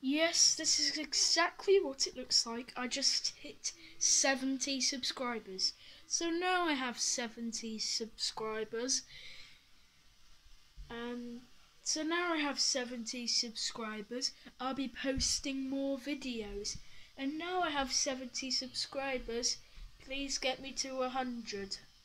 Yes, this is exactly what it looks like. I just hit 70 subscribers. So now I have 70 subscribers. So now I have 70 subscribers. I'll be posting more videos. And now I have 70 subscribers. Please get me to 100.